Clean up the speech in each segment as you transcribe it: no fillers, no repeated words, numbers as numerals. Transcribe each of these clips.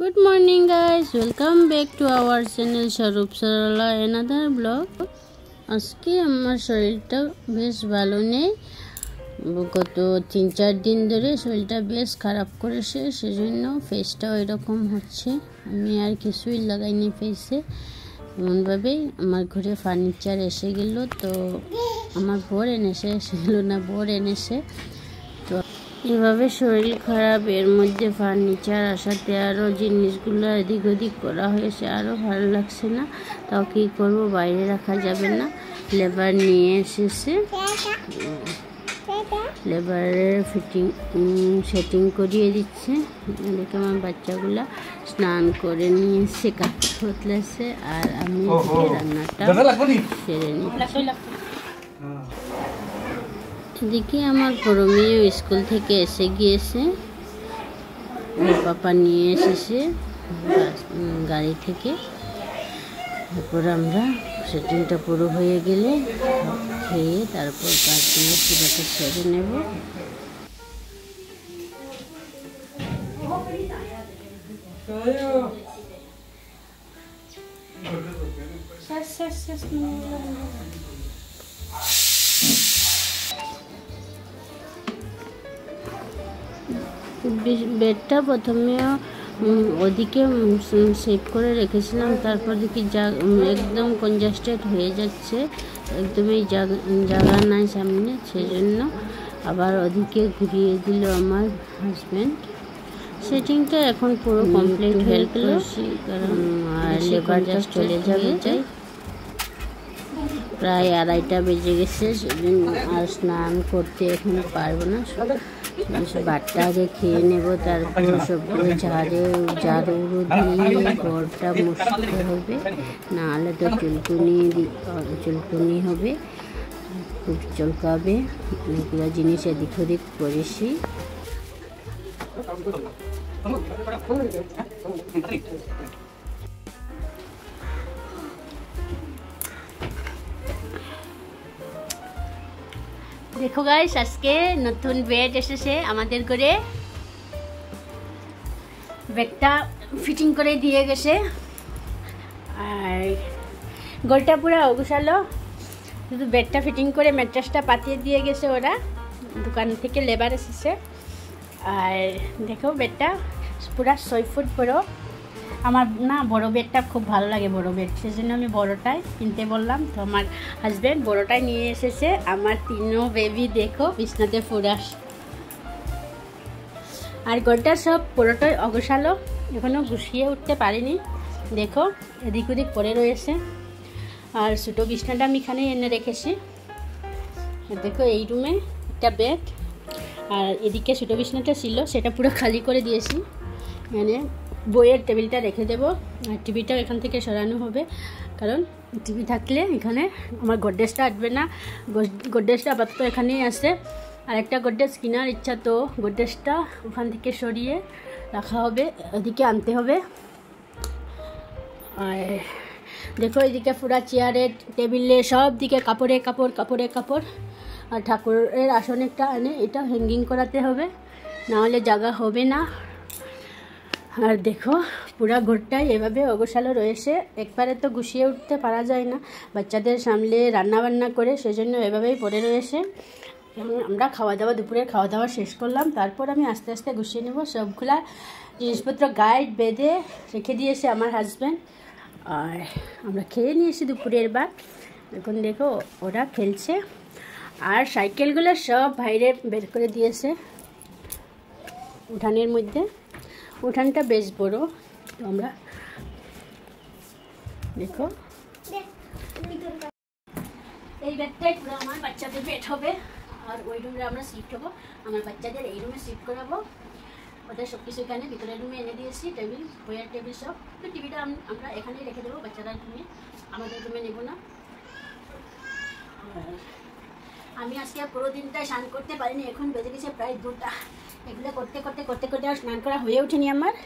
Good morning guys, welcome back to our channel Swarup sarala another vlog. আজকে আমার শরীরটা বেশ ভালো নেই, গত 3-4 দিন ধরে শরীরটা বেশ খারাপ করেছে, সেজন্য ফেসটাও এরকম হচ্ছে। আমি আর কিছুই লাগাইনি ফেসে, এমনভাবে আমার ঘরে ফার্নিচার এসে গেল, তো আমার বর এনেছে তো এভাবে শরীর খারাপ, এর মধ্যে ফার্নিচার আসাতে আরও জিনিসগুলো এদিক ওদিক করা হয়েছে, আরও ভালো লাগছে না। তাও কী করবো, বাইরে রাখা যাবে না। লেবার নিয়ে এসেছে, লেবারের সেটিং করিয়ে দিচ্ছে। এদিকে আমার বাচ্চাগুলা স্নান করে নিয়েছে, কাপড় বদলেছে, আর আমি রান্নাটা সেরে নিচ্ছি। এদিকে আমার বড় মেয়ে স্কুল থেকে এসে গিয়েছে, পাপা নিয়ে এসেছে গাড়ি থেকে। তারপর আমরা সেটিংটা পুরো হয়ে গেলে খেয়ে তারপর কাজগুলো পুরোটা সেরে নেব। বেডটা প্রথমে ওদিকে সেভ করে রেখেছিলাম, তারপর দেখি একদম কনজাস্টেড হয়ে যাচ্ছে, একদমই জায়গা নাই সামনে, সেজন্য আবার ওদিকে ঘুরিয়ে দিল আমার হাজব্যান্ড। সেটিংটা এখন পুরো কমপ্লিট হয়ে গেল, কারণ লেবার জাস্ট চলে যাবে। প্রায় 2:30 বেজে গেছে, সেজন্য আর স্নান করতে এখন পারবো না। ভাতটা আগে খেয়ে নেব, তারপর সবগুলো ঝাড়ু দিয়ে ঘরটা মুছতে হবে, নাহলে তো চুলকুনি হবে, খুব চলকাবে। অনেকগুলো জিনিস এদিক ওদিক করেছি। দেখো গাইস, আজকে নতুন বেড এসেছে আমাদের ঘরে, বেডটা ফিটিং করে দিয়ে গেছে, আর ঘরটা পুরো অগুছালো, শুধু বেডটা ফিটিং করে ম্যাট্রেসটা পাতিয়ে দিয়ে গেছে ওরা, দোকান থেকে লেবার এসেছে। আর দেখো বেডটা পুরো 6 ফুট বড়। আমার না বড় বেডটা খুব ভালো লাগে, বড় বেড, সেজন্য আমি বড়টাই কিনতে বললাম। তো আমার হাজব্যান্ড বড়টাই নিয়ে এসেছে। আমার 3 বেবি দেখো বিছনাতে ফুরাস, আর ঘরটা সব পুরোটাই অগোছালো, এখনও গুছিয়ে উঠতে পারিনি। দেখো এদিক ওদিক পড়ে রয়েছে, আর ছোটো বিছনাটা আমি এখানে এনে রেখেছি। দেখো এই রুমে একটা বেড, আর এদিকে ছোটো বিছনাটা ছিল, সেটা পুরো খালি করে দিয়েছি। মানে বইয়ের টেবিলটা রেখে দেবো, আর টিভিটাও এখান থেকে সরানো হবে, কারণ টিভি থাকলে এখানে আমার গডরেজটা আসবে না। গডরেজটা আপাতত এখানেই আছে, আর একটা গডরেজ কেনার ইচ্ছা, তো গডরেজটা ওখান থেকে সরিয়ে রাখা হবে, ওদিকে আনতে হবে। আর দেখো এদিকে পুরা চেয়ারে টেবিলে সব দিকে কাপড়ে কাপড়, আর ঠাকুরের আসনেরটা এনে এটা হ্যাঙ্গিং করাতে হবে, নাহলে জায়গা হবে না। আর দেখো পুরা ঘরটাই এভাবে অগোছালো রয়েছে, একবারে তো গুছিয়ে উঠতে পারা যায় না, বাচ্চাদের সামলে রান্না করে, সেজন্য এভাবেই পড়ে রয়েছে। আমরা দুপুরের খাওয়া দাওয়া শেষ করলাম, তারপর আমি আস্তে আস্তে গুছিয়ে নেব। সবগুলা জিনিসপত্র গাইড বেঁধে রেখে দিয়েছে আমার হাজব্যান্ড, আর আমরা খেয়ে নিয়েছি দুপুরের ভাত। এখন দেখো ওরা খেলছে, আর সাইকেলগুলো সব বাইরে বের করে দিয়েছে উঠানের মধ্যে। উঠানটা বেশ বড়, তো আমরা দেখো এই বেডটাই পুরো আমার বাচ্চাদের বেড হবে, আর ওই রুমে আমরা শিফট হবো, আমার বাচ্চাদের এই রুমে শিফট করাবো। ওদের সব কিছু এখানে ভিতরের রুমে এনে দিয়েছি, টেবিল, বইয়ের টেবিল সব। তো টিভিটা আমরা এখানেই রেখে দেবো, বাচ্চারা রুমে, আমাদের রুমে নেব না। আমি আজকে পুরো দিনটাই স্নান করতে পারিনি, এখন বেজে গেছে প্রায় 2টা। এগুলো করতে আর স্নান করা হয়ে ওঠেনি আমার।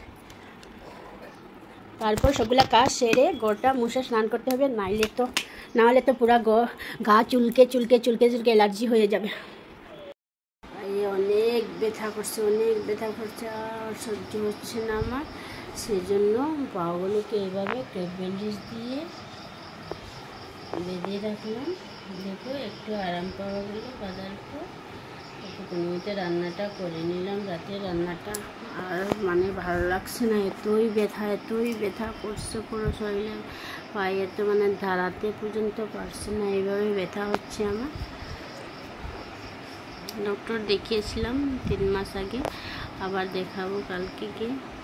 তারপর সবগুলা কাজ সেরে ঘরটা মুছে স্নান করতে হবে, নাহলে তো পুরা গা চুলকে অ্যালার্জি হয়ে যাবে। অনেক ব্যথা করছে, আর সহ্য হচ্ছে না আমার। সেজন্য পাগুলোকে এইভাবে ক্রেপ ব্যান্ডেজ দিয়ে বেঁধে রাখলাম। দেখো একটু আরাম পাওয়া গেল বাঁধার পর একটু কোনোমতে রান্নাটা করে নিলাম, রাতের রান্নাটা। আর মানে ভালো লাগছে না, এতই ব্যথা করছে পুরো শরীরে, পায়ে তো মানে দাঁড়াতে পর্যন্ত পারছে না, এইভাবে ব্যথা হচ্ছে আমার। ডক্টর দেখিয়েছিলাম 3 মাস আগে, আবার দেখাবো কালকে গিয়ে।